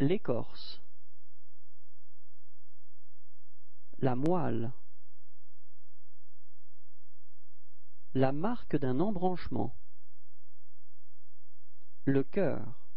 l'écorce, la moelle, la marque d'un embranchement, le cœur.